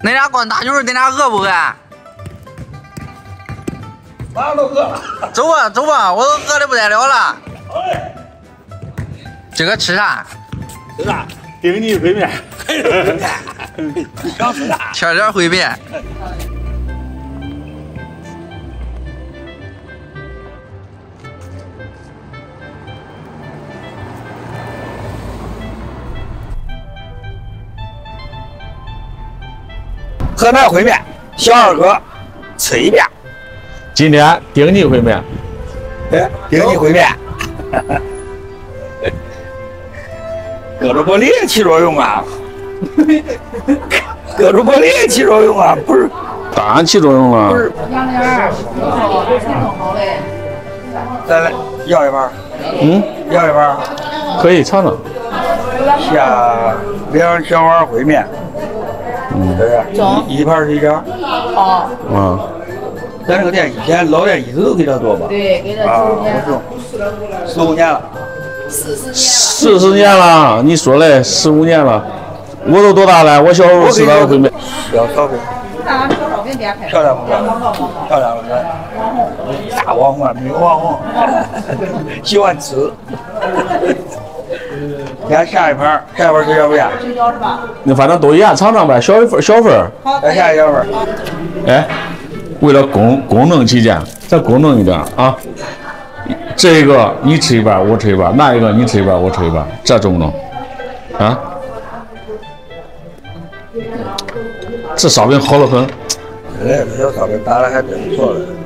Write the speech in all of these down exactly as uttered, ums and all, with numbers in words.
那俩光打球，那俩饿不饿？ 啥都饿了。 走吧，走吧，我都饿的不得了了。这个吃啥？ 吃啥？顶你烩面。烩面。你想吃啥？ 吃点烩面。 河南烩面，小二哥吃一遍。 今天顶级烩面， 哎，顶级烩面，各种玻璃起作用啊！各种玻璃起作用啊！不是， 当然起作用了。 不是。 杨玲儿，好，挺好嘞。 再来要一盘。 嗯， 要一盘。 可以尝尝。 下两小碗烩面。嗯，对呀，一一盘水饺。 好。 啊。 咱这个店以前老店一直都给他做吧？ 对，给他十五年了。 十五年了。 四十年了。 四十年了，你说嘞，十五年了。我都多大了？我小时候吃的烩面。 小烧饼。 那小烧饼给他拍。 漂亮不漂亮？漂亮了，大网红啊，女网红，喜欢吃。看下一盘，下一盘水饺不呀？ 水饺是吧？ 那反正都一样，尝尝呗，小一份小份。 好， 再下一小份。 哎，为了公公正起见，咱公正一点啊。这个你吃一半，我吃一半；那一个你吃一半，我吃一半，这中不中？啊？这烧饼好得很。 哎，这小烧饼打的还真不错的。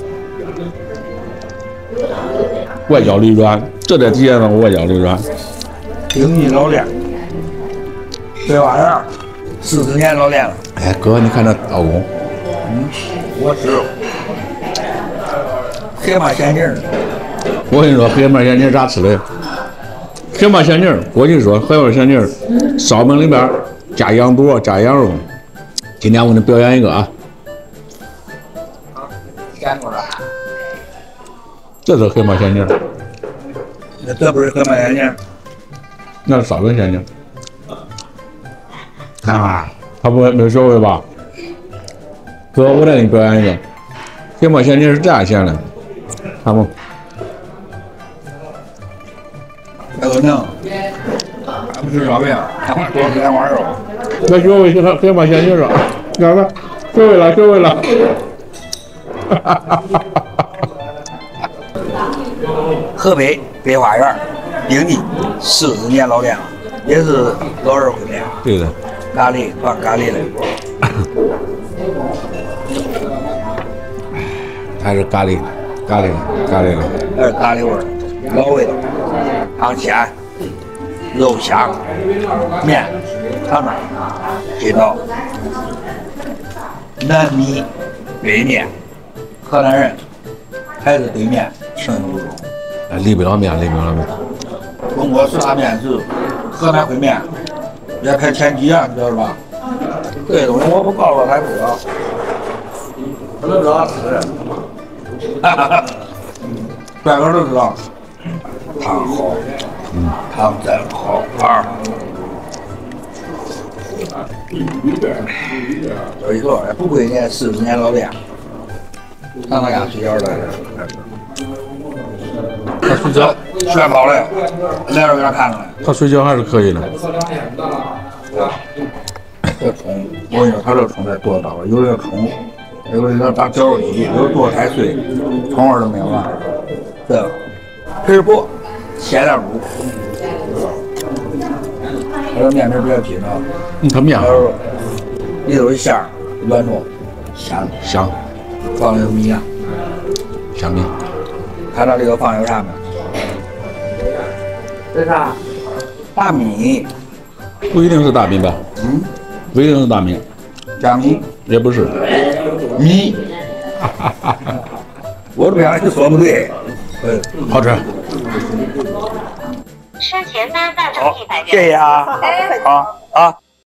外焦里软，这得体现了外焦里软。 顶级老店，这玩意儿四十年老店了。 哎，哥，你看这刀工。 嗯，我知。黑马仙境。 我跟你说，黑马仙境咋吃的？黑马仙境，我跟你说，黑马仙境，烧饼里边加羊肚，加羊肉。今天我给你表演一个啊。 见过了。 这是黑马仙境。 那这不是黑马仙境？ 那是烧饼仙境。 看吧， 他不没学会吧？哥，我再给你表演一个。黑马仙境是这样馅的，看不？ 这个能，咱不吃烧饼，咱们多吃两碗肉。 那学会黑黑马仙境了，看看，学会了，学会了。 河北北花园顶级四十年老店了，也是老人烩面。 对的。 咖喱放咖喱的。 还是咖喱，咖喱，咖喱的。 还是咖喱味儿，老味道，汤鲜，肉香，面尝尝，筋道，南米北面，河南人还是对面情有独钟。 哎，离不了面，离不了面。 中国十大面食，河南烩面也排前几啊，你知道吧？这东西我不告诉他还不知道，他都知道吃。哈哈哈，帅哥都知道，汤好，嗯，汤真好玩。所以说，不亏人四十年老店，看他家水饺来着。 他水饺炫跑嘞，来这给他看看。 他水饺还是可以的。 这葱，我跟你说，他这葱得剁刀，有的葱，有的要当绞肉机，有的剁太碎，葱味都没有了。这个皮儿薄，馅点补。它这面皮比较筋道。 嗯，它面好。 里头有馅儿，软糯，香香， 放的有米啊， 香米。 看到里头放有啥没？这啥？大米。 不一定是大米吧？ 嗯。 不一定是大米。 假米。 也不是。 米。我这样就说不对。嗯， 好吃。 车前单大涨一百元。 谢谢啊。好啊。